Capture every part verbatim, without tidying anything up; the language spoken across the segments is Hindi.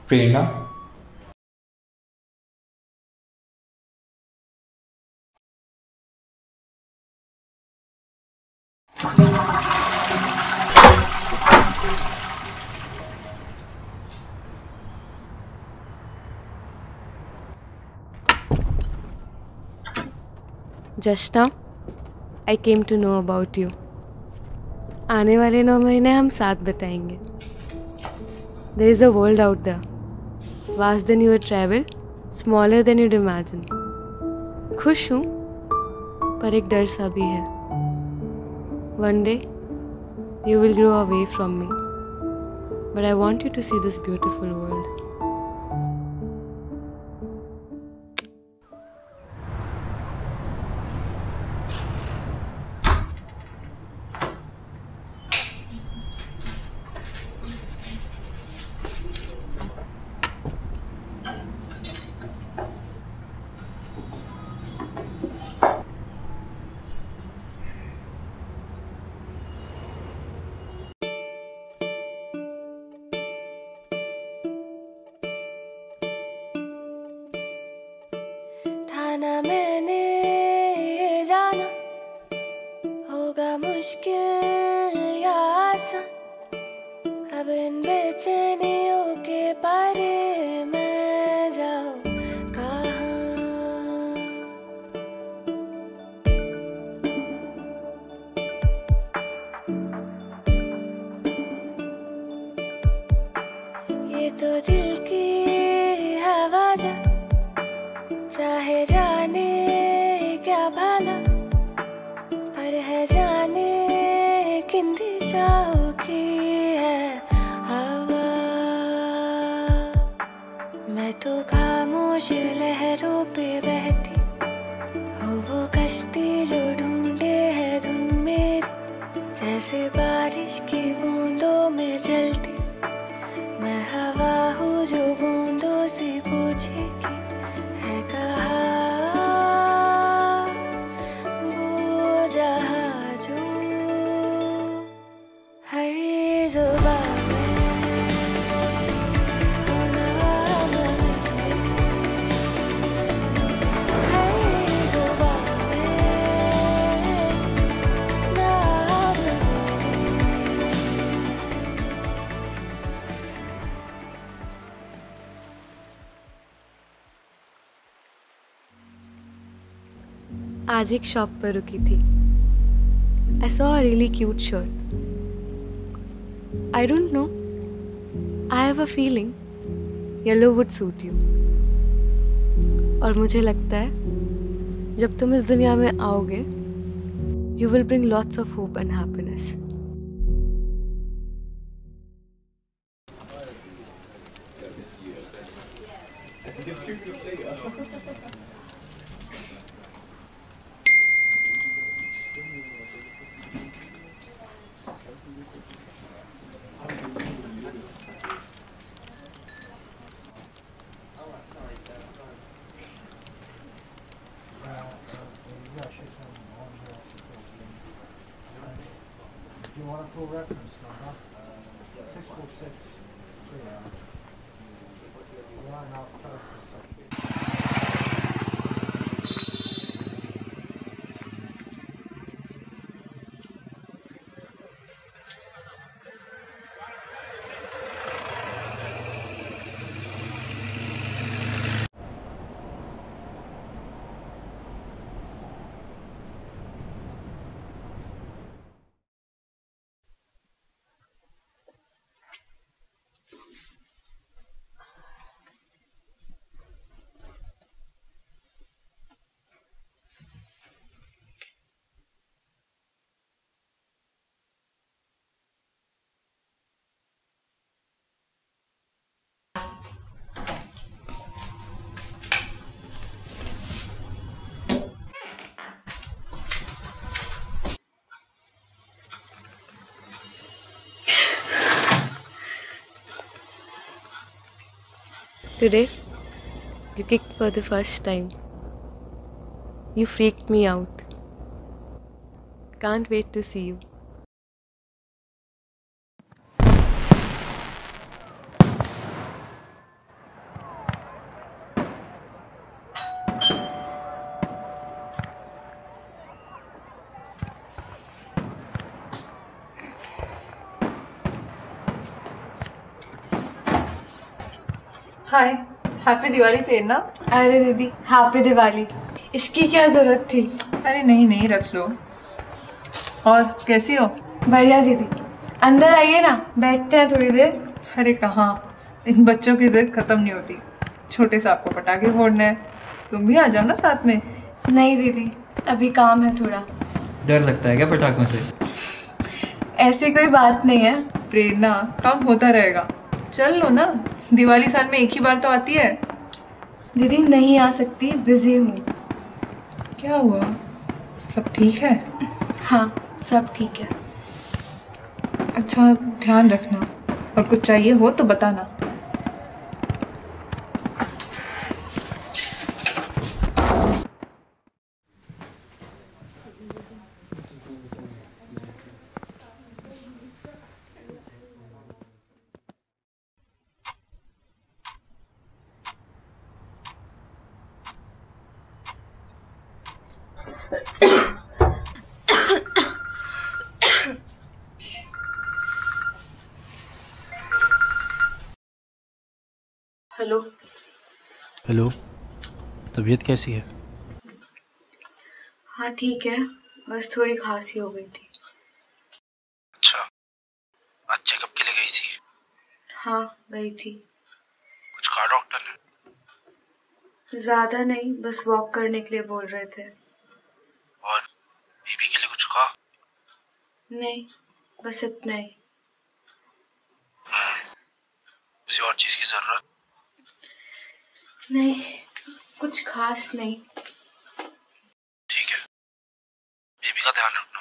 Prerna. Just now, I came to know about you. आने वाले नौ महीने हम साथ बिताएंगे. There is a world out there, vast than your travel, smaller than you'd imagine. खुश हूँ, पर एक डर सा भी है. One day, you will grow away from me, but I want you to see this beautiful world. ना मैंने ये जाना होगा मुश्किल या आसान, अब इन बेचैनियों के पारे मैं जाऊँ कहाँ. ये तो दिल की हवा जा चाहे जाने क्या भला, पर है जाने किन दिशाओं की है हवा. मैं तो खामोश लहरों पे बहती हो वो कश्ती जो ढूंढे है धुन मेरी, जैसे बारिश की बूंदों में चलती. मैं हवा हूँ जो बूंदों से पूछेगी है कहाँ वो जहाजो. हर जुबां में हो नाम मेरे, हर जुबां में नाम मेरे. आज एक शॉप पर रुकी थी. I saw a really cute shirt. I don't know. I have a feeling yellow would suit you. और मुझे लगता है जब तुम इस दुनिया में आओगे, you will bring lots of hope and happiness. Do you want a full reference number? six four six. Yeah. Line up closest. Today, you kicked for the first time. You freaked me out. Can't wait to see you. Hi, happy Diwali Prerna. अरे दीदी हैप्पी दिवाली। इसकी क्या जरूरत थी? अरे नहीं नहीं, रख लो। और कैसी हो? बढ़िया दीदी। अंदर आइए ना, बैठते हैं थोड़ी देर। अरे कहाँ, इन बच्चों की जिद खत्म नहीं होती। छोटे साहब को पटाखे फोड़ने हैं, तुम भी आ जाओ ना साथ में। नहीं दीदी, अभी काम है थोड़ा। डर लगता है क्या पटाखों से? ऐसी कोई बात नहीं है। प्रेरणा, काम होता रहेगा। चल लो ना, दिवाली साल में एक ही बार तो आती है। दीदी नहीं आ सकती, बिजी हूँ। क्या हुआ, सब ठीक है? हाँ सब ठीक है। अच्छा ध्यान रखना, और कुछ चाहिए हो तो बताना। हेलो। हेलो, तबीयत कैसी है? हाँ ठीक है, बस थोड़ी खांसी हो गई थी। अच्छा, आज चेकअप के लिए गई थी? हाँ गई थी। कुछ कहा डॉक्टर ने? ज्यादा नहीं, बस वॉक करने के लिए बोल रहे थे। और बेबी के लिए कुछ कहा? नहीं, बस इतना ही। किसी और चीज की जरूरत? नहीं, कुछ खास नहीं। ठीक है, बेबी का ध्यान रखना।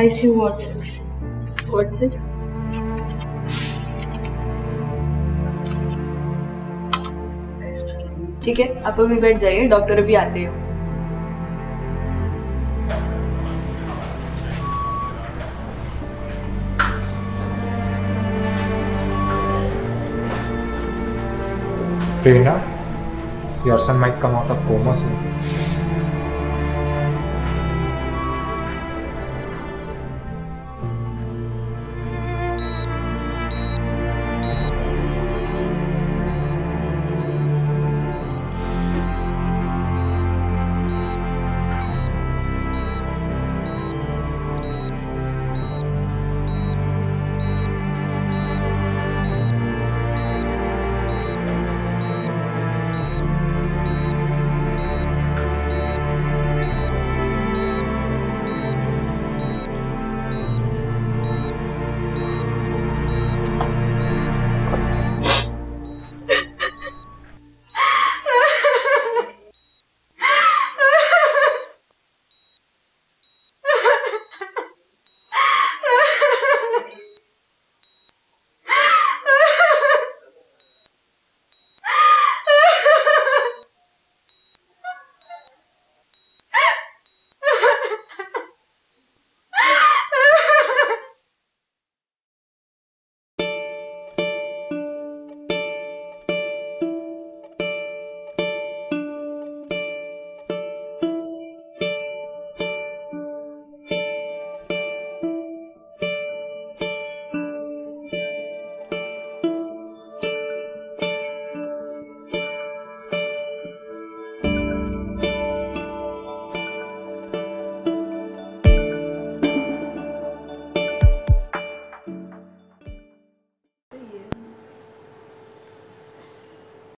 ICU ward six. Ward six. ठीक है, आप अभी बैठ जाइए, डॉक्टर अभी आते हैं। Prerna, your son might come out of coma soon.